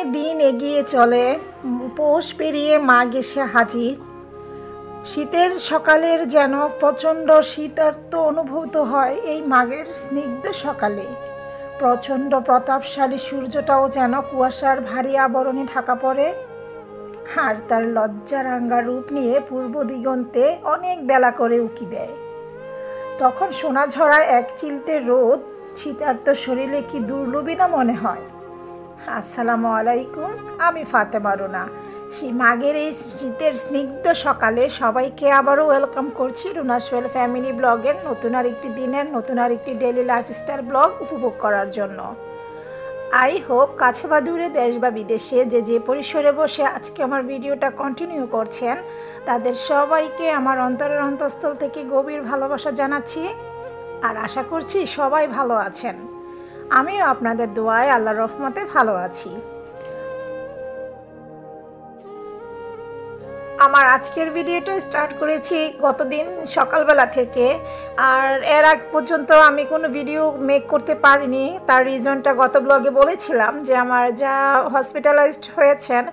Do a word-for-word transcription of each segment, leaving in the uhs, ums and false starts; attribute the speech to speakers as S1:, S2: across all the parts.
S1: দিন এগিয়ে চলে, পৌষ পেরিয়ে মাঘ এসে হাজির। শীতের সকালের যেন প্রচণ্ড শীতার্ত অনুভূত হয় এই মাঘের স্নিগ্ধ সকালে। প্রচণ্ড প্রতাপশালী সূর্যটাও যেন কুয়াশার ভারী আবরণে ঢাকা পড়ে, আর তার লজ্জারাঙ্গা রূপ নিয়ে পূর্ব দিগন্তে অনেক বেলা করে উকি দেয়। তখন সোনাঝরা এক চিলতে রোদ শীতার্ত শরীরে কি দুর্লভী না মনে হয়। আসসালামু আলাইকুম, আমি ফাতেমা রুনা। মাঘের এই শীতের স্নিগ্ধ সকালে সবাইকে আবারও ওয়েলকাম করছি রুনাস ওয়েল ফ্যামিলি ব্লগের নতুন আর একটি দিনের নতুন আর একটি ডেইলি লাইফস্টাইল ব্লগ উপভোগ করার জন্য। আই হোপ কাছে বা দূরে দেশ বা বিদেশে যে যে পরিসরে বসে আজকে আমার ভিডিওটা কন্টিনিউ করছেন তাদের সবাইকে আমার অন্তরের অন্তঃস্থল থেকে গভীর ভালোবাসা জানাচ্ছি, আর আশা করছি সবাই ভালো আছেন। আমিও আপনাদের দোয়ায় আল্লাহর রহমতে ভালো আছি। আমার আজকের ভিডিওটা স্টার্ট করেছি গতদিন সকালবেলা থেকে, আর এর আগ পর্যন্ত আমি কোনো ভিডিও মেক করতে পারিনি। তার রিজনটা গত ব্লগে বলেছিলাম যে আমার যা হসপিটালাইজড হয়েছেন।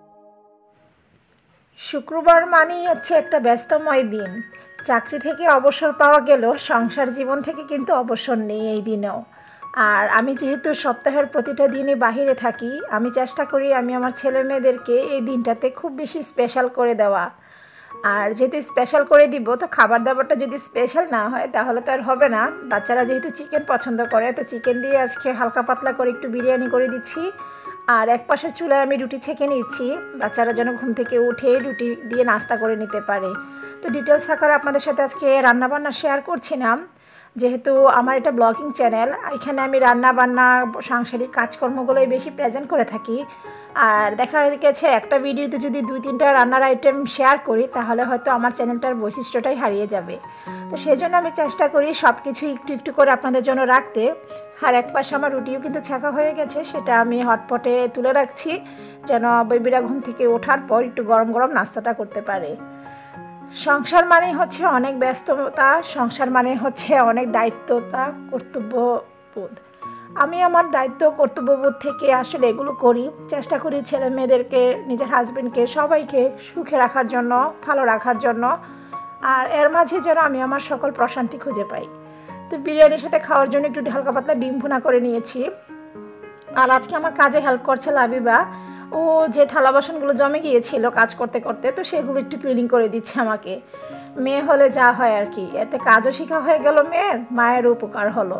S1: শুক্রবার মানেই হচ্ছে একটা ব্যস্তময় দিন। চাকরি থেকে অবসর পাওয়া গেলেও সংসার জীবন থেকে কিন্তু অবসর নেই এই দিনেও। আর আমি যেহেতু সপ্তাহের প্রতিটা দিনই বাহিরে থাকি, আমি চেষ্টা করি আমি আমার ছেলে মেয়েদেরকে এই দিনটাতে খুব বেশি স্পেশাল করে দেওয়া। আর যেহেতু স্পেশাল করে দিব, তো খাবার দাবারটা যদি স্পেশাল না হয় তাহলে তো আর হবে না। বাচ্চারা যেহেতু চিকেন পছন্দ করে, তো চিকেন দিয়ে আজকে হালকা পাতলা করে একটু বিরিয়ানি করে দিচ্ছি। আর এক পাশের চুলায় আমি রুটি ছেঁকে নিচ্ছি, বাচ্চারা যেন ঘুম থেকে উঠে রুটি দিয়ে নাস্তা করে নিতে পারে। তো ডিটেলস আকারে আপনাদের সাথে আজকে রান্নাবান্না শেয়ার করছি না, যেহেতু আমার এটা ব্লগিং চ্যানেল। এখানে আমি রান্না বান্না সাংসারিক কাজকর্মগুলোই বেশি প্রেজেন্ট করে থাকি। আর দেখা গেছে একটা ভিডিওতে যদি দুই তিনটা রান্নার আইটেম শেয়ার করি তাহলে হয়তো আমার চ্যানেলটার বৈশিষ্ট্যটাই হারিয়ে যাবে। তো সেই জন্য আমি চেষ্টা করি সব কিছু একটু একটু করে আপনাদের জন্য রাখতে। আর এক পাশে আমার রুটিও কিন্তু ছাঁকা হয়ে গেছে, সেটা আমি হটপটে তুলে রাখছি যেন বেবিরা ঘুম থেকে ওঠার পর একটু গরম গরম নাস্তাটা করতে পারে। সংসার মানে হচ্ছে অনেক ব্যস্ততা, সংসার মানে হচ্ছে অনেক দায়িত্বতা, কর্তব্যবোধ। আমি আমার দায়িত্ব কর্তব্যবোধ থেকে আসলে এগুলো করি, চেষ্টা করি ছেলে মেয়েদেরকে, নিজের হাজবেন্ডকে, সবাইকে সুখে রাখার জন্য, ভালো রাখার জন্য। আর এর মাঝে যেন আমি আমার সকল প্রশান্তি খুঁজে পাই। তো বিরিয়ানির সাথে খাওয়ার জন্য একটু হালকা পাতলা ডিম ভুনা করে নিয়েছি। আর আজকে আমার কাজে হেল্প করছে লাবিবা। ও যে থালা বাসনগুলো জমে গিয়েছিল কাজ করতে করতে, তো সেগুলো একটু ক্লিনিং করে দিচ্ছে আমাকে। মেয়ে হলে যা হয় আর কি, এতে কাজও শেখা হয়ে গেল মেয়ের, মায়ের উপকার হলো।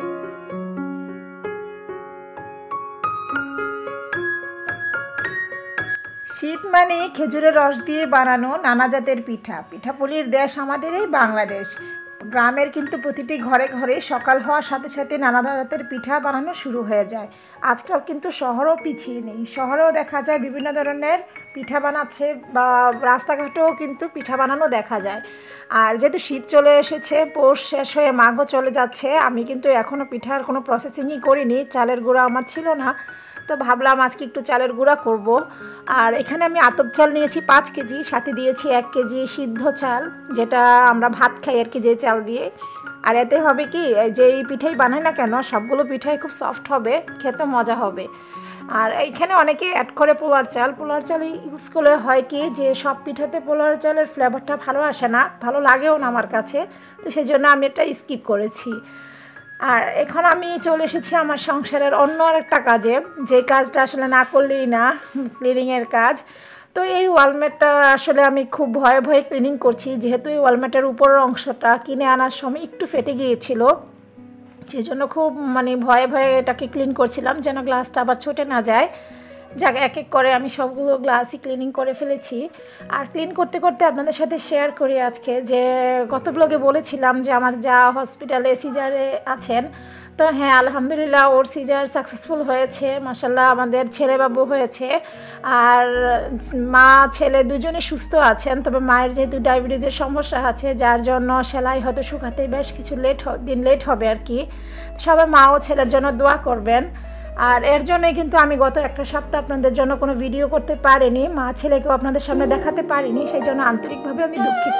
S1: শীত মানে খেজুরের রস দিয়ে বানানো নানা জাতের পিঠা। পিঠাপুলির দেশ আমাদের এই বাংলাদেশ। গ্রামের কিন্তু প্রতিটি ঘরে ঘরে সকাল হওয়ার সাথে সাথে নানা জাতের পিঠা বানানো শুরু হয়ে যায়। আজকাল কিন্তু শহরও পিছিয়ে নেই, শহরেও দেখা যায় বিভিন্ন ধরনের পিঠা বানাচ্ছে, বা রাস্তাঘাটেও কিন্তু পিঠা বানানো দেখা যায়। আর যেহেতু শীত চলে এসেছে, পৌষ শেষ হয়ে মাঘও চলে যাচ্ছে, আমি কিন্তু এখনও পিঠার কোনো প্রসেসিংই করিনি। চালের গুঁড়া আমার ছিল না, তো ভাবলাম আজকে একটু চালের গুঁড়া করব। আর এখানে আমি আতপ চাল নিয়েছি পাঁচ কেজি, সাথে দিয়েছি এক কেজি সিদ্ধ চাল, যেটা আমরা ভাত খাই আর কি, যে চাল দিয়ে। আর এতে হবে কি, যে এই পিঠাই বানাই না কেন সবগুলো পিঠাই খুব সফট হবে, খেতে মজা হবে। আর এইখানে অনেকে অ্যাড করে পোলার চাল। পোলার চাল ইউজ করলে হয় কি, যে সব পিঠাতে পোলার চালের ফ্লেভারটা ভালো আসে না, ভালো লাগেও না আমার কাছে, তো সেই জন্য আমি এটা স্কিপ করেছি। আর এখন আমি চলে এসেছি আমার সংসারের অন্য আরেকটা কাজে, যে কাজটা আসলে না করলেই না, ক্লিনিংয়ের কাজ। তো এই ওয়ালমেটটা আসলে আমি খুব ভয়ে ভয়ে ক্লিনিং করছি, যেহেতু এই ওয়ালমেটের উপরের অংশটা কিনে আনার সময় একটু ফেটে গিয়েছিল, সেই জন্য খুব মানে ভয়ে ভয়ে এটাকে ক্লিন করছিলাম যেন গ্লাসটা আবার ছুটে না যায়। যাক, এক এক করে আমি সবগুলো গ্লাসই ক্লিনিং করে ফেলেছি। আর ক্লিন করতে করতে আপনাদের সাথে শেয়ার করি আজকে, যে গত ব্লগে বলেছিলাম যে আমার যা হসপিটালে সিজারে আছেন। তো হ্যাঁ, আলহামদুলিল্লাহ ওর সিজার সাকসেসফুল হয়েছে, মাশাল্লাহ আমাদের ছেলে বাবু হয়েছে। আর মা ছেলে দুজনে সুস্থ আছেন, তবে মায়ের যেহেতু ডায়াবেটিসের সমস্যা আছে, যার জন্য সেলাই হয়তো শুকাতে বেশ কিছু লেট দিন লেট হবে আর কি। সবাই মা ও ছেলের জন্য দোয়া করবেন। আর এর জন্যই কিন্তু আমি গত একটা সপ্তাহ আপনাদের জন্য কোনো ভিডিও করতে পারিনি, মা ছেলেকেও আপনাদের সামনে দেখাতে পারিনি, সেই জন্য আন্তরিকভাবে আমি দুঃখিত।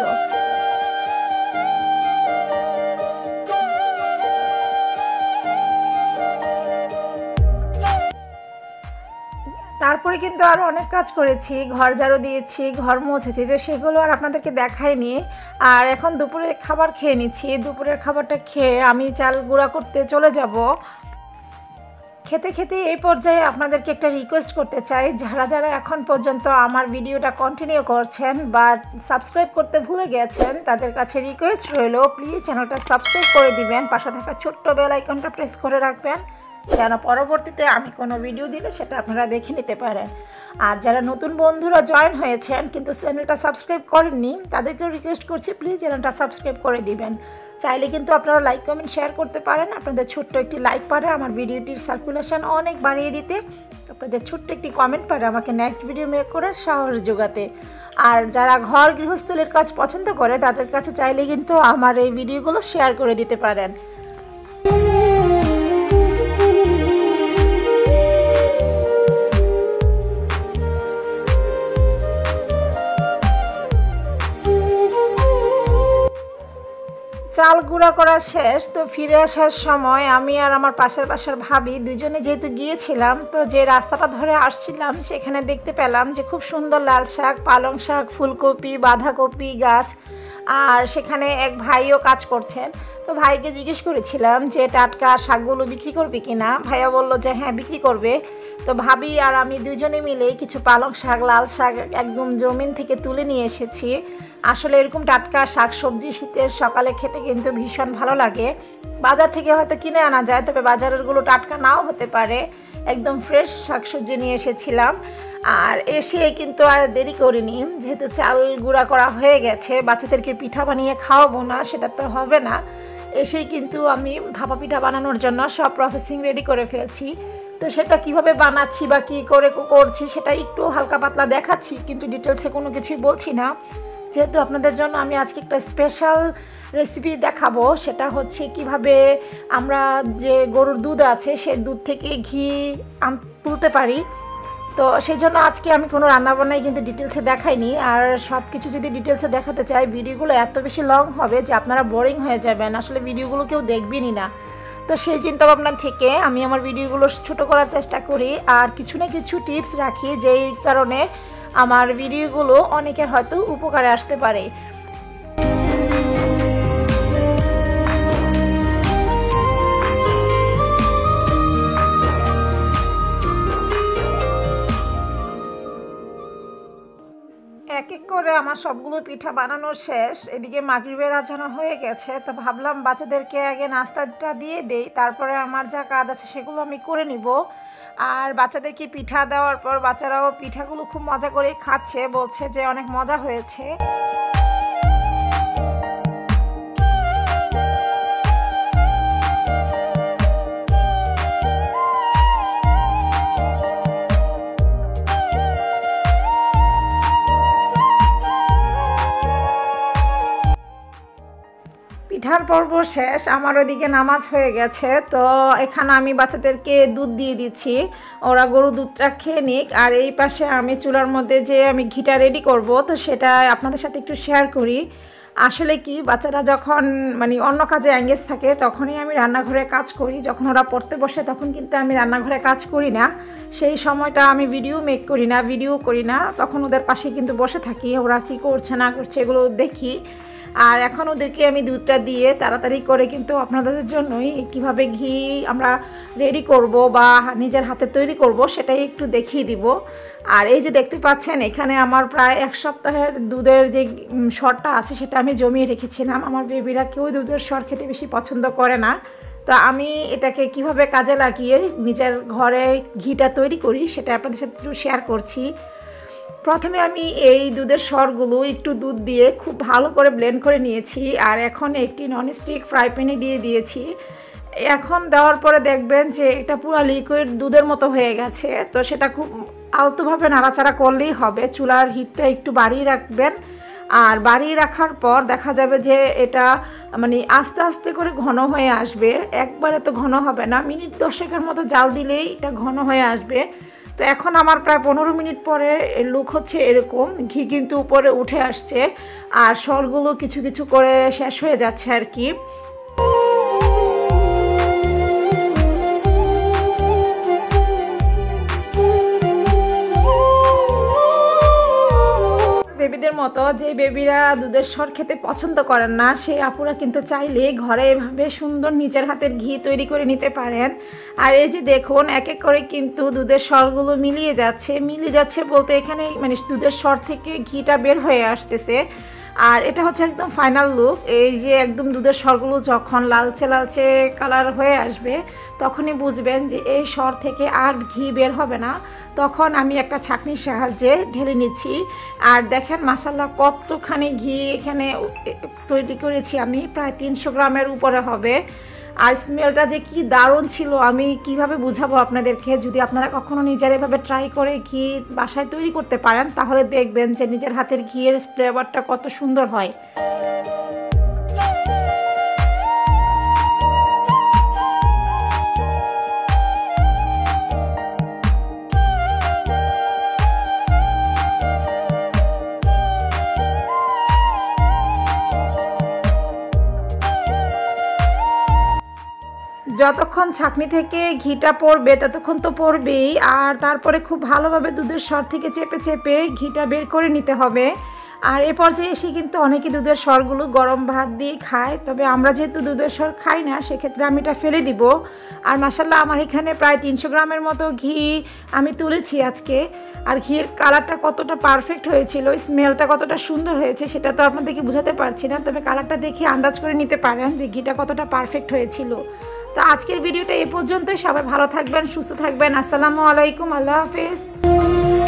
S1: তারপরে কিন্তু আরও অনেক কাজ করেছি, ঘর ঝাড়ু দিয়েছি, ঘর মুছেছি, তো সেগুলো আর আপনাদেরকে দেখাইনি। আর এখন দুপুরে খাবার খেয়ে নিচ্ছি। দুপুরের খাবারটা খেয়ে আমি চাল গুঁড়া করতে চলে যাব। খেতে খেতে এই পর্যায়ে আপনাদেরকে একটা রিকোয়েস্ট করতে চাই, যারা যারা এখন পর্যন্ত আমার ভিডিওটা কন্টিনিউ করছেন বা সাবস্ক্রাইব করতে ভুলে গেছেন, তাদের কাছে রিকোয়েস্ট রইল প্লিজ চ্যানেলটা সাবস্ক্রাইব করে দিবেন, পাশে থাকা ছোট্ট বেল আইকনটা প্রেস করে রাখবেন, যেন পরবর্তীতে আমি কোনো ভিডিও দিলে সেটা আপনারা দেখে নিতে পারেন। আর যারা নতুন বন্ধুরা জয়েন হয়েছেন কিন্তু চ্যানেলটা সাবস্ক্রাইব করেননি, তাদেরকেও রিকোয়েস্ট করছি প্লিজ চ্যানেলটা সাবস্ক্রাইব করে দিবেন। চাইলে কিন্তু আপনারা লাইক কমেন্ট শেয়ার করতে পারেন। আপনাদের ছোট্ট একটি লাইক পারে আমার ভিডিওটির সার্কুলেশন অনেক বাড়িয়ে দিতে, আপনাদের ছোট্ট একটি কমেন্ট পারে আমাকে নেক্সট ভিডিও মেক করার সাহস যোগাতে। আর যারা ঘর গৃহস্থলীর কাজ পছন্দ করে তাদের কাছে চাইলে কিন্তু আমার এই ভিডিওগুলো শেয়ার করে দিতে পারেন। চাল গুঁড়া করা শেষ, তো ফিরে আসার সময় আমি আর আমার পাশের পাশের ভাবি দুজনে যেহেতু গিয়েছিলাম, তো যে রাস্তাটা ধরে আসছিলাম সেখানে দেখতে পেলাম যে খুব সুন্দর লাল শাক, পালং শাক, ফুলকপি, বাঁধাকপি গাছ, আর সেখানে এক ভাইও কাজ করছেন। তো ভাইকে জিজ্ঞেস করেছিলাম যে টাটকা শাকগুলো বিক্রি করবে কিনা, ভাইয়া বললো যে হ্যাঁ বিক্রি করবে। তো ভাবি আর আমি দুজনে মিলে কিছু পালং শাক, লাল শাক একদম জমিন থেকে তুলে নিয়ে এসেছি। আসলে এরকম টাটকা শাক সবজি শীতের সকালে খেতে কিন্তু ভীষণ ভালো লাগে। বাজার থেকে হয়তো কিনে আনা যায়, তবে বাজারেরগুলো টাটকা নাও হতে পারে। একদম ফ্রেশ শাকসবজি নিয়ে এসেছিলাম। আর এসে কিন্তু আর দেরি করিনি, যেহেতু চাল গুঁড়া করা হয়ে গেছে, বাচ্চাদেরকে পিঠা বানিয়ে খাওয়াবো না সেটা তো হবে না। এসেই কিন্তু আমি ভাপা পিঠা বানানোর জন্য সব প্রসেসিং রেডি করে ফেলছি। তো সেটা কিভাবে বানাচ্ছি বা কী করে করছি সেটা একটু হালকা পাতলা দেখাচ্ছি, কিন্তু ডিটেলসে কোনো কিছুই বলছি না, যেহেতু আপনাদের জন্য আমি আজকে একটা স্পেশাল রেসিপি দেখাবো। সেটা হচ্ছে কিভাবে আমরা যে গরুর দুধ আছে সেই দুধ থেকে ঘি তুলতে পারি। তো সেই জন্য আজকে আমি কোনো রান্নাবান্নাই কিন্তু ডিটেলসে দেখাইনি। আর সব কিছু যদি ডিটেলসে দেখাতে চাই ভিডিওগুলো এত বেশি লং হবে যে আপনারা বোরিং হয়ে যাবেন, আসলে ভিডিওগুলো কেউ দেখবেনই না। তো সেই চিন্তাভাবনা থেকে আমি আমার ভিডিওগুলো ছোটো করার চেষ্টা করি আর কিছু না কিছু টিপস রাখি, যেই কারণে আমার ভিডিওগুলো অনেকের হয়তো উপকারে আসতে পারে। এক এক করে আমার সবগুলো পিঠা বানানো শেষ। এদিকে মাগরিবের আজান হয়ে গেছে, তো ভাবলাম বাচ্চাদেরকে আগে নাস্তাটা দিয়ে দেই, তারপরে আমার যা কাজ আছে সেগুলো আমি করে নিব। আর বাচ্চাদেরকে পিঠা দেওয়ার পর বাচ্চারাও পিঠাগুলো খুব মজা করে খাচ্ছে, বলছে যে অনেক মজা হয়েছে। পিঠার পর্ব শেষ, আমার ওদিকে নামাজ হয়ে গেছে। তো এখানে আমি বাচ্চাদেরকে দুধ দিয়ে দিচ্ছি, ওরা গরু দুধটা খেয়ে নিক। আর এই পাশে আমি চুলার মধ্যে যে আমি ঘিটা রেডি করব, তো সেটা আপনাদের সাথে একটু শেয়ার করি। আসলে কি বাচ্চারা যখন মানে অন্য কাজে এঙ্গেজ থাকে তখনই আমি রান্নাঘরে কাজ করি, যখন ওরা পড়তে বসে তখন কিন্তু আমি রান্নাঘরে কাজ করি না। সেই সময়টা আমি ভিডিও মেক করি না, ভিডিও করি না, তখন ওদের পাশে কিন্তু বসে থাকি, ওরা কি করছে না করছে এগুলো দেখি। আর এখন ওদেরকে আমি দুধটা দিয়ে তাড়াতাড়ি করে কিন্তু আপনাদের জন্যই কিভাবে ঘি আমরা রেডি করব বা নিজের হাতে তৈরি করব সেটাই একটু দেখিয়ে দিব। আর এই যে দেখতে পাচ্ছেন এখানে আমার প্রায় এক সপ্তাহের দুধের যে সরটা আছে সেটা আমি জমিয়ে রেখেছিলাম। আমার বেবিরা কেউ দুধের সর খেতে বেশি পছন্দ করে না, তো আমি এটাকে কিভাবে কাজে লাগিয়ে নিজের ঘরে ঘিটা তৈরি করি সেটা আপনাদের সাথে একটু শেয়ার করছি। প্রথমে আমি এই দুধের সরগুলো একটু দুধ দিয়ে খুব ভালো করে ব্লেন্ড করে নিয়েছি। আর এখন একটি ননস্টিক ফ্রাই প্যানে দিয়ে দিয়েছি। এখন দেওয়ার পরে দেখবেন যে এটা পুরো লিকুইড দুধের মতো হয়ে গেছে। তো সেটা খুব আলতোভাবে নাড়াচাড়া করলেই হবে। চুলার হিটটা একটু বাড়িয়ে রাখবেন, আর বাড়িয়ে রাখার পর দেখা যাবে যে এটা মানে আস্তে আস্তে করে ঘন হয়ে আসবে, একবারে তো ঘন হবে না, মিনিট দশেকের মতো জাল দিলেই এটা ঘন হয়ে আসবে। তো এখন আমার প্রায় পনেরো মিনিট পরে লুক হচ্ছে এরকম, ঘি কিন্তু উপরে উঠে আসছে আর সরগুলো কিছু কিছু করে শেষ হয়ে যাচ্ছে আর কি। বেবিদের মতো যে বেবিরা দুধের স্বর খেতে পছন্দ করেন না, সেই আপুরা কিন্তু চাইলে ঘরে এভাবে সুন্দর নিজের হাতের ঘি তৈরি করে নিতে পারেন। আর এই যে দেখুন এক এক করে কিন্তু দুধের স্বরগুলো মিলিয়ে যাচ্ছে মিলিয়ে যাচ্ছে বলতে এখানে মানে দুধের স্বর থেকে ঘিটা বের হয়ে আসতেছে। আর এটা হচ্ছে একদম ফাইনাল লুক। এই যে একদম দুধের স্বরগুলো যখন লালচে লালচে কালার হয়ে আসবে তখনই বুঝবেন যে এই স্বর থেকে আর ঘি বের হবে না। তখন আমি একটা ছাঁকনির সাহায্যে ঢেলে নিচ্ছি। আর দেখেন মাশাআল্লাহ কতখানি ঘি এখানে তৈরি করেছি আমি, প্রায় তিনশো গ্রামের উপরে হবে। আর স্মেলটা যে কি দারুণ ছিল আমি কিভাবে বুঝাবো আপনাদেরকে। যদি আপনারা কখনো নিজের এভাবে ট্রাই করে ঘি বাসায় তৈরি করতে পারেন তাহলে দেখবেন যে নিজের হাতের ঘিয়ের ফ্লেভারটা কত সুন্দর হয়। যতক্ষণ ছাঁকনি থেকে ঘিটা পড়বে ততক্ষণ তো পড়বেই। আর তারপরে খুব ভালোভাবে দুধের স্বর থেকে চেপে চেপে ঘিটা বের করে নিতে হবে। আর এ পর্যায়ে এসে কিন্তু অনেকে দুধের স্বরগুলো গরম ভাত দিয়ে খায়, তবে আমরা যেহেতু দুধের স্বর খাই না সেক্ষেত্রে আমি এটা ফেলে দিব। আর মাশাআল্লাহ আমার এখানে প্রায় তিনশো গ্রামের মতো ঘি আমি তুলেছি আজকে। আর ঘিয়ের কালারটা কতটা পারফেক্ট হয়েছিল, স্মেলটা কতটা সুন্দর হয়েছে সেটা তো আপনাদেরকে বোঝাতে পারছি না, তবে কালারটা দেখে আন্দাজ করে নিতে পারেন যে ঘিটা কতটা পারফেক্ট হয়েছিল। তো আজকের ভিডিওটা এই পর্যন্তই। সবাই ভালো থাকবেন, সুস্থ থাকবেন। আসসালামু আলাইকুম, আল্লাহ হাফেজ।